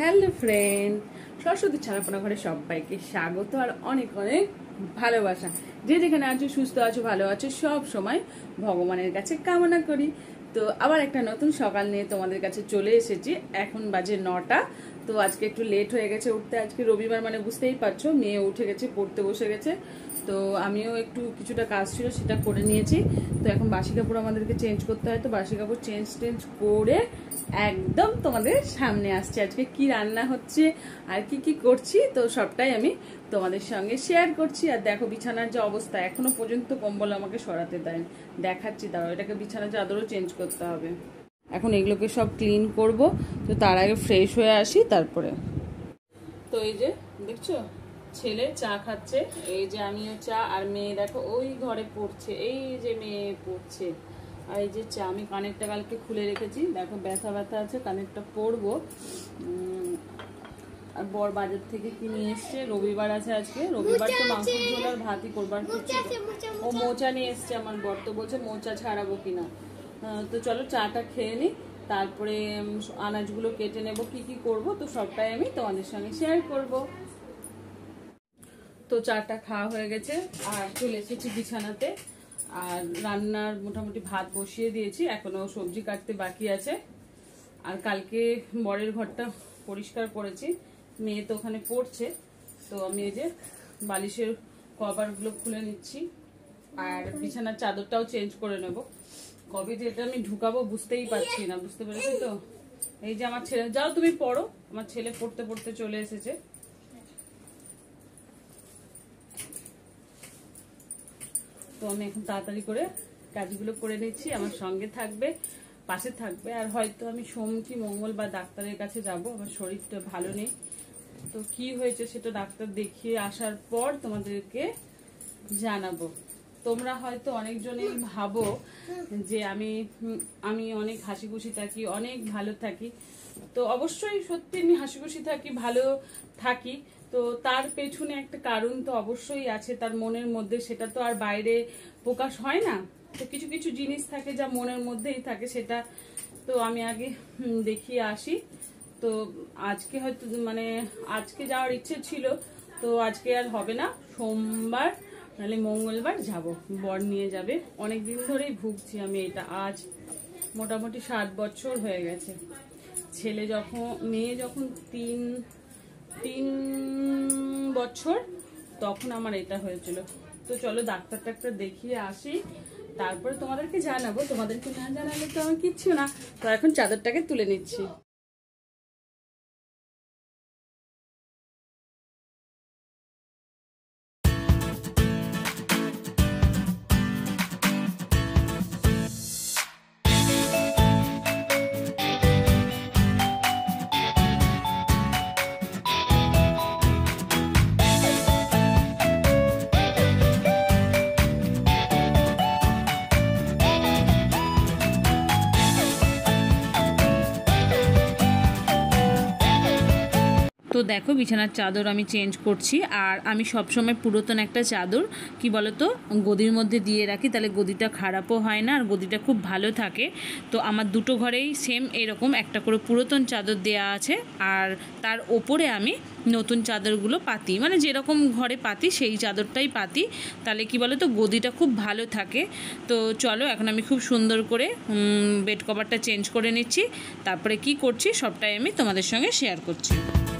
Hello friend, Saraswati ছানা ঘরে সবাইকে স্বাগত আর অনেক অনেক ভালোবাসা। যে যেখানে আছো, সুস্থ আছো, ভালো আছো, সব সময় ভগবানের কাছে কামনা করি। তো আবার একটা নতুন সকাল নিয়ে তোমাদের কাছে চলে এসেছি। এখন বাজে 9টা। তো আজকে একটু লেট হয়ে গেছে উঠতে। আজকে রবিবার মানে বুঝতেই পারছো, মেয়ে উঠে গেছে, পড়তে বসে গেছে। তো আমিও একটু কিছুটা কাজ ছিল, সেটা করে নিয়েছি। তো এখন বাসি কাপড় আমাদেরকে চেঞ্জ করতে হয়। তো বাসি কাপড় চেঞ্জ করে একদম তোমাদের সামনে আসছে। আজকে কি রান্না হচ্ছে আর কি কি করছি তো সবটাই আমি তোমাদের সঙ্গে শেয়ার করছি। আর দেখো বিছানার যে অবস্থা, এখনো পর্যন্ত কম্বল আমাকে সরাতে দেয়। দেখাচ্ছি, দাঁড়াও, এটাকে বিছানার চাদরও চেঞ্জ করতে হবে। এখন এগুলোকে সব ক্লিন করব। তো তার আগে ফ্রেশ হয়ে আসি তারপরে। তো এই যে দেখছো, ছেলে চা খাচ্ছে, এই যে আমিও চা, আর মেয়ে দেখো ওই ঘরে পড়ছে, এই যে মেয়ে পড়ছে। আর এই যে চা, আমি কানেরটা কালকে খুলে রেখেছি, দেখো ব্যথা ব্যথা আছে, কানেরটা পরবো। আর বর বাজার থেকে কি নিয়ে এসছে, রবিবার আছে আজকে, রবিবার তো মাংস ঝোল আর ভাতই করবার। ও মোচা নিয়ে এসছে আমার বর, তো বলছে মোচা ছাড়াবো কিনা। তো চলো চাটা খেয়ে নিই, তারপরে আনাজগুলো কেটে নেব, কি কি করব তো সবটাই আমি তোমাদের সঙ্গে শেয়ার করব। তো চাটা খাওয়া হয়ে গেছে আর চলে এসেছি বিছানাতে। আর রান্নার মোটামুটি ভাত বসিয়ে দিয়েছি, এখনো সবজি কাটতে বাকি আছে। আর কালকে বরের ঘরটা পরিষ্কার করেছি, মেয়ে তো ওখানে পড়ছে। তো আমি এই যে বালিশের কভারগুলো খুলে নিচ্ছি, আর বিছানার চাদরটাও চেঞ্জ করে নেব। কবে যে এটা আমি ঢুকাবো বুঝতেই পারছি না, বুঝতে পেরেছি তো। এই যে আমার ছেলে, যাও তুমি পড়ো, আমার ছেলে পড়তে পড়তে চলে এসেছে। তো আমি এখন তাড়াতাড়ি করে কাজগুলো করে নিচ্ছি, আমার সঙ্গে থাকবে, পাশে থাকবে। আর হয়তো আমি সোম কি মঙ্গল বা ডাক্তারের কাছে যাব, আমার শরীরটা ভালো নেই। তো কি হয়েছে সেটা ডাক্তার দেখিয়ে আসার পর তোমাদেরকে জানাবো। তোমরা হয়তো অনেকজনেই ভাবো যে আমি অনেক হাসি খুশি থাকি, অনেক ভালো থাকি। তো অবশ্যই সত্যি আমি হাসি খুশি থাকি, ভালো থাকি। তো তার পেছনে একটা কারণ তো অবশ্যই আছে তার মনের মধ্যে, সেটা তো আর বাইরে প্রকাশ হয় না। তো কিছু কিছু জিনিস থাকে যা মনের মধ্যেই থাকে, সেটা তো আমি আগে দেখিয়ে আসি। তো আজকে হয়তো মানে আজকে যাওয়ার ইচ্ছে ছিল, তো আজকে আর হবে না, সোমবার নাহলে মঙ্গলবার যাব, বর নিয়ে যাবে। অনেকদিন ধরেই ভুগছি আমি এটা, আজ মোটামুটি 7 বছর হয়ে গেছে। মেয়ে যখন তিন বছর তখন আমার এটা হয়েছিল। তো চলো ডাক্তার দেখিয়ে আসি, তারপরে তোমাদেরকে জানাবো। তোমাদেরকে না জানালে তো আমার কিচ্ছু না। তো এখন চাদরটাকে তুলে নিচ্ছি। তো দেখো বিছানার চাদর আমি চেঞ্জ করছি। আর আমি সবসময় পুরাতন একটা চাদর কি বলতো গদির মধ্যে দিয়ে রাখি, তাহলে গদিটা খারাপও হয় না আর গদিটা খুব ভালো থাকে। তো আমার দুটো ঘরেই সেম এরকম একটা করে পুরাতন চাদর দেয়া আছে, আর তার ওপরে আমি নতুন চাদরগুলো পাতি, মানে যেরকম ঘরে পাতি সেই চাদরটাই পাতি, তাহলে কি বলতো গদিটা খুব ভালো থাকে। তো চলো এখন আমি খুব সুন্দর করে বেড কভারটা চেঞ্জ করে নিচ্ছি, তারপরে কি করছি সবটাই আমি তোমাদের সঙ্গে শেয়ার করছি।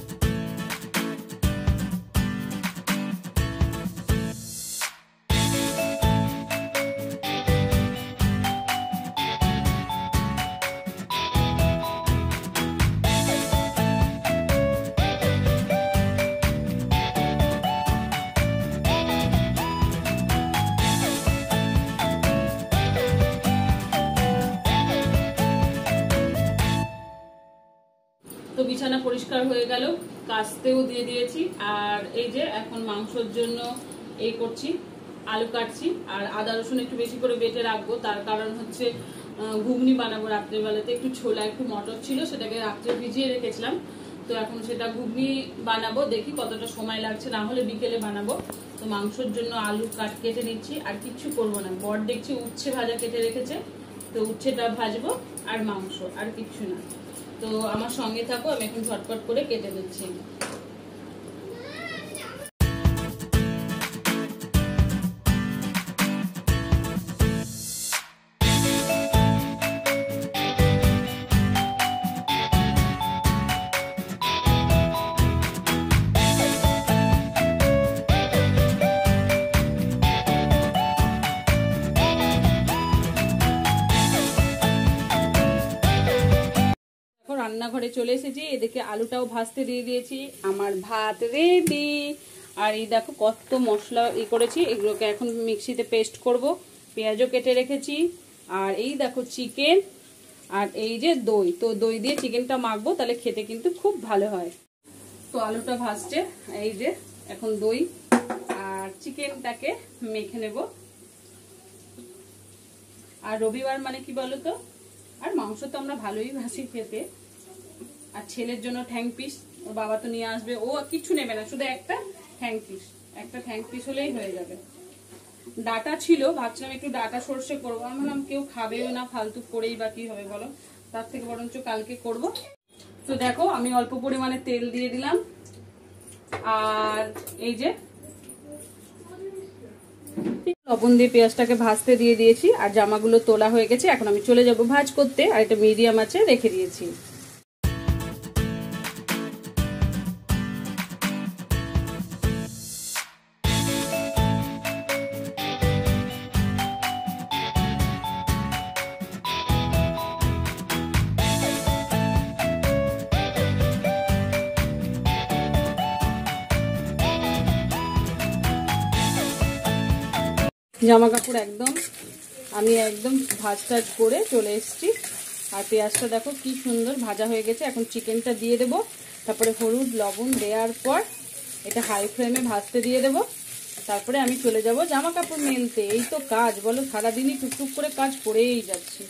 তো বিছানা পরিষ্কার হয়ে গেল, কাচতেও দিয়ে দিয়েছি। আর এই যে এখন মাংসের জন্য এই করছি, আলু কাটছি, আর আদা রসুন একটু বেশি করে বেটে রাখবো। তার কারণ হচ্ছে ঘুগনি বানাবো রাত্রেবেলাতে। একটু ছোলা একটু মটর ছিল, সেটাকে রাত্রে ভিজিয়ে রেখেছিলাম। তো এখন সেটা ঘুগনি বানাবো, দেখি কতটা সময় লাগছে, না হলে বিকেলে বানাবো। তো মাংসের জন্য আলু কেটে নিচ্ছি, আর কিচ্ছু করবো না। বর দেখছি উচ্ছে ভাজা কেটে রেখেছে, তো উচ্ছেটা ভাজবো আর মাংস, আর কিচ্ছু না। তো আমার সঙ্গে থাকো, আমি এখন ঝটপট করে কেটে দিচ্ছি। রান্নাঘরে চলে এসেছি, এদিকে আলুটাও ভাজতে দিয়ে দিয়েছি, আমার ভাত রেডি। আর এই দেখো কত মশলা করেছি, এগুলোকে এখন মিক্সিতে পেস্ট করব। পেঁয়াজও কেটে রেখেছি, আর এই দেখো চিকেন, আর এই যে দই। তো দই দিয়ে চিকেনটা মাখবো, তাহলে খেতে কিন্তু খুব ভালো হয়। তো আলুটা ভাজছে, এই যে এখন দই আর চিকেনটাকে মেখে নেব। আর রবিবার মানে কি বলো তো, আর মাংস তো আমরা ভালোই ভাসি খেতে। আর ছেলের জন্য ঠ্যাং পিস, ওর বাবা তো নিয়ে আসবে, ও কিছু নেবে না, শুধু একটা ঠ্যাং পিস হলেই হয়ে যাবে। ডাটা ছিল, ভাবছিলাম একটু ডাটা সর্ষে করবো, আমি বললাম কেউ খাবেও না, ফালতু করেই বা কি হবে বলো, তার থেকে বরঞ্চ কালকে করব। তো দেখো আমি অল্প পরিমাণে তেল দিয়ে দিলাম, আর এই যে লবণ দিয়ে পেঁয়াজটাকে ভাজতে দিয়ে দিয়েছি, আর জামাগুলো তোলা হয়ে গেছে। এখন আমি চলে যাব ভাজ করতে, আর এটা মিডিয়াম আছে রেখে দিয়েছি। জামা কাপড় আমি একদম ভাজ টাজ করে চলে এসেছি। আর পেঁয়াজটা দেখো কি সুন্দর ভাজা হয়ে গেছে। এখন চিকেনটা দিয়ে দেবো, তারপরে হলুদ লবণ দেওয়ার পর এটা হাই ফ্লেমে ভাজতে দিয়ে দেবো। তারপরে আমি চলে যাব জামা কাপড় মেলতে। এই তো কাজ বলো, সারাদিনই টুকটুক করে কাজ করেই যাচ্ছি।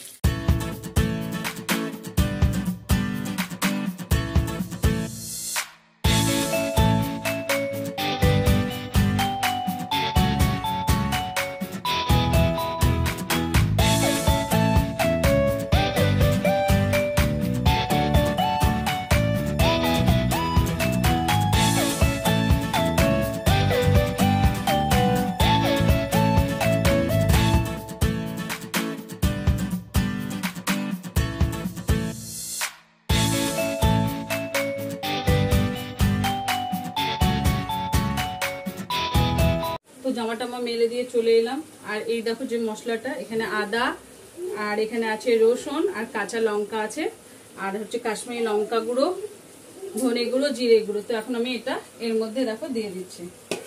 জামাটা মেলে দিয়ে চলে এলাম। আর এই দেখো যে মশলাটা, এখানে আদা, আর এখানে আছে রসুন, আর কাঁচা লঙ্কা আছে, আর হচ্ছে কাশ্মীরি লঙ্কা গুঁড়ো, ধনে গুঁড়ো, জিরে গুঁড়ো। তো এখন আমি এটা এর মধ্যে দেখো দিয়ে দিচ্ছি।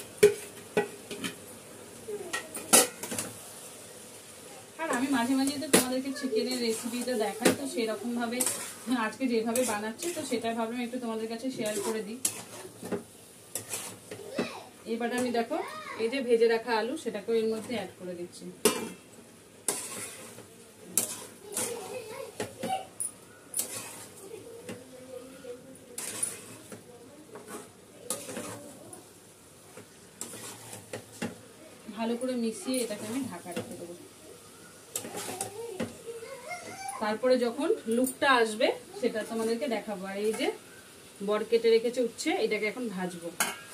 আর আমি মাঝে মাঝে তো তোমাদেরকে চিকেনের রেসিপিটা দেখাই, তো সেরকম ভাবে আজকে যেভাবে বানাচ্ছি, তো সেটাই ভাবলাম একটু তোমাদের কাছে শেয়ার করে দিই। এবার আমি দেখো এই যে ভেজে রাখা আলু, সেটাকে এর মধ্যে অ্যাড করে দিচ্ছি। ভালো করে মিশিয়ে এটাকে আমি ঢাকা রেখে দেবো। তারপরে যখন লুকটা আসবে সেটা তোমাদেরকে দেখাবো। আর এই যে বড় কেটে রেখেছে উচ্ছে, এটাকে এখন ভাজবো।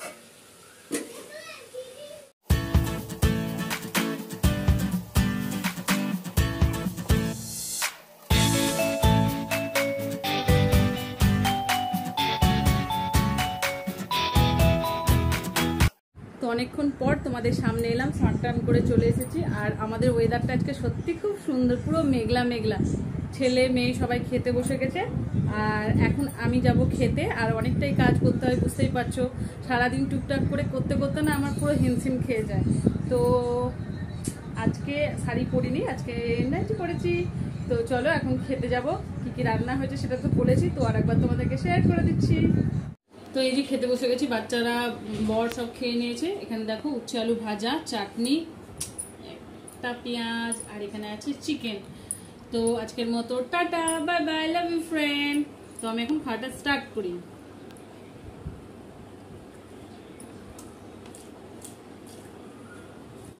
তো অনেকক্ষণ পর তোমাদের সামনে এলাম, স্নান টান করে চলে এসেছি। আর আমাদের ওয়েদারটা আজকে সত্যি খুব সুন্দর, পুরো মেঘলা মেঘলা। ছেলে মেয়ে সবাই খেতে বসে গেছে, আর এখন আমি যাব খেতে। আর অনেকটাই কাজ করতে হয়, বুঝতেই পারছো, সারাদিন টুকটাক করে করতে করতে না আমার পুরো হিমশিম খেয়ে যায়। তো আজকে শাড়ি পরিনি, আজকে নাইটি পরেছি। তো চলো এখন খেতে যাব। কি কি রান্না হয়েছে সেটা তো বলেছি, তো আর একবার তোমাদেরকে শেয়ার করে দিচ্ছি। তো এই যে খেতে বসে গেছি, বাচ্চারা বর সব খেয়ে নিয়েছে। এখানে দেখো উচ্ছে আলু ভাজা, চাটনি, একটা পেঁয়াজ, আর এখানে আছে চিকেন। তো আজকের মতো tata, bye bye, love you friend. তো আমি এখন খাওয়াটা স্টার্ট করি।